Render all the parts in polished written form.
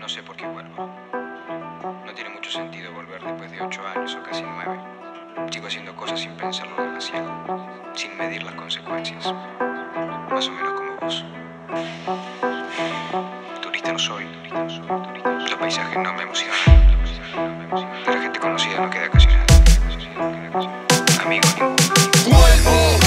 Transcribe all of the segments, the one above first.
No sé por qué vuelvo. No tiene mucho sentido volver después de 8 años o casi 9. Sigo haciendo cosas sin pensarlo demasiado, sin medir las consecuencias. Más o menos como vos. Turista no soy. Los paisajes no me emocionan. De la gente conocida no queda casi nada. Amigo ninguno. Vuelvo.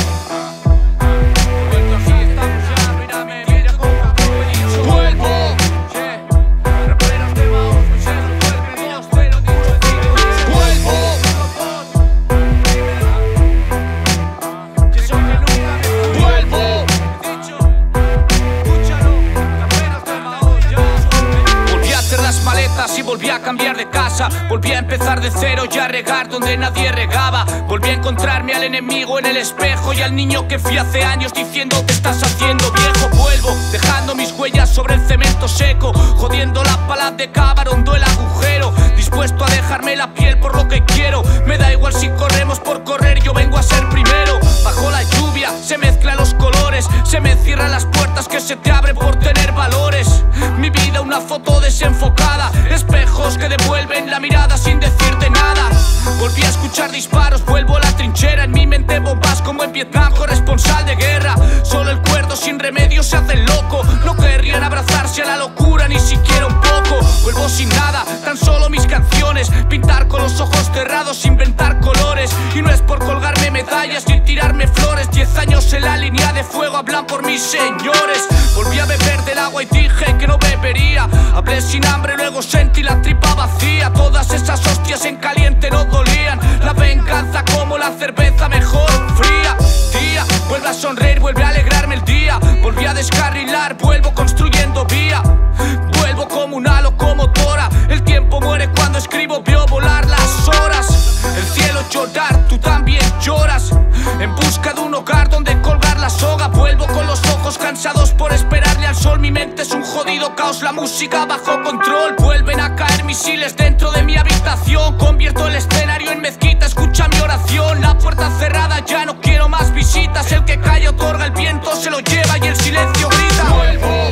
Y volví a cambiar de casa, volví a empezar de cero y a regar donde nadie regaba. Volví a encontrarme al enemigo en el espejo y al niño que fui hace años diciendo te estás haciendo viejo. Vuelvo, dejando mis huellas sobre el cemento seco, jodiendo la pala de cábaro, hondo el agujero, dispuesto a dejarme la piel por lo que quiero. Me da igual si corremos por correr, yo vengo a ser primero. Bajo la lluvia se mezclan los colores, se me cierran las puertas que se te abren por tener valores. Mi vida una foto desenfocada, espejos que devuelven la mirada sin decirte nada. Volví a escuchar disparos, vuelvo a la trinchera. En mi mente bombas como en Vietnam, corresponsal de guerra. Solo el cuerdo sin remedio se hace loco. No querrían abrazarse a la locura, ni siquiera un poco. Vuelvo sin nada, tan solo mis canciones. Pintar con los ojos cerrados, inventar colores. Y no es por colgarme medallas ni tirarme flores. 10 años en la línea de fuego hablan por mis señores. Volví a beber del agua y dije que no bebería. Hablé sin hambre, luego sentí la tripa vacía. Todas esas hostias en caliente no dolían. La venganza como la cerveza, mejor fría. Tía, vuelve a sonreír, vuelve a alegrarme el día. Volví a descarrilar, vuelvo construyendo vía. Vuelvo como una locomotora. El tiempo muere cuando escribo, veo volar las horas. El cielo llorar, tú también lloras. En busca de un hogar donde colgar la soga. Vuelvo con los ojos cansados por esperarle al sol. Mi mente es un jodido caos, la música bajo control. Vuelven a caer misiles dentro de mi habitación. Convierto el escenario en mezquita, escucha mi oración. La puerta cerrada, ya no quiero más visitas. El que calla otorga, el viento se lo lleva y el silencio grita. Vuelvo.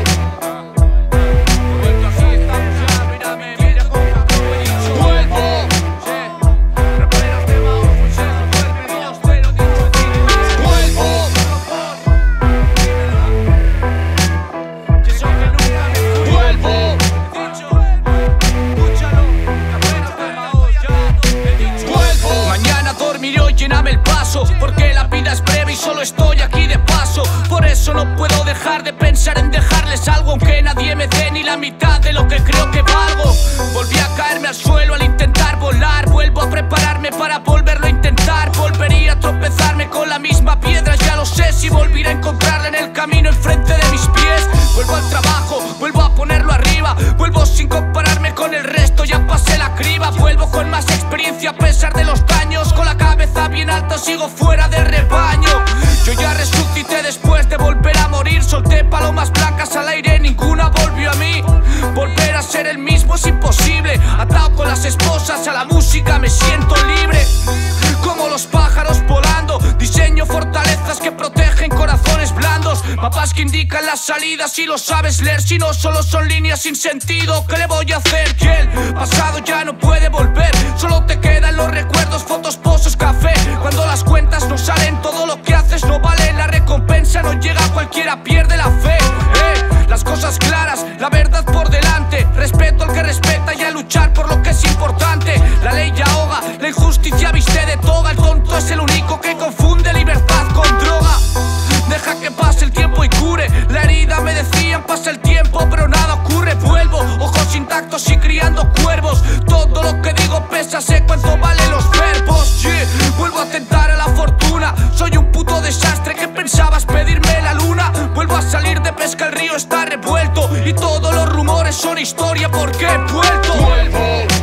Lléname el paso, porque la vida es breve y solo estoy aquí de paso. Por eso no puedo dejar de pensar en dejarles algo, aunque nadie me dé ni la mitad de lo que creo que valgo. Volví a caerme al suelo al intentar volar. Vuelvo a prepararme para volverlo a intentar. Volvería a tropezarme con la misma piedra. Ya lo sé, si volveré a encontrarla en el camino enfrente de mis pies. Vuelvo al trabajo, vuelvo a ponerlo arriba. Vuelvo sin compararme con el resto, ya pasé la criba. Vuelvo con más experiencia a pesar de los daños. Con la cabeza bien alta sigo fuera del rebaño. Yo ya resucité después de volver a morir. Solté palomas blancas al aire, ninguna volvió a mí. Volver a ser el mismo es imposible. Atado con las esposas a la música me siento libre. Como los pájaros volando, diseño fortalezas que protegen corazones blandos. Mapas que indican las salidas si lo sabes leer. Si no, solo son líneas sin sentido. ¿Qué le voy a hacer? Y el pasado ya no puede volver. Solo te quedan los recuerdos, fotos, pozos, café. Cuando las cuentas no salen, todo lo que haces no vale. La recompensa no llega, cualquiera pierde la fe. Las cosas claras, la verdad por delante. Respeto al que respeta y a luchar por lo que es importante. La ley ya ahoga, la injusticia viste de toga. El tonto es el único que confunde libertad con droga. Deja que pase el tiempo y cure. La herida me decían pasa el tiempo pero nada ocurre. Vuelvo, ojos intactos y criando cuervos. Todo lo que digo pesa, sé cuánto valen los verbos. Vuelvo a tentar a la fortuna. Soy un puto desastre, ¿qué pensabas pedirme la luna? Vuelvo a salir de pesca, el río está revuelto. Y todos los rumores son historia porque he vuelto. Vuelvo.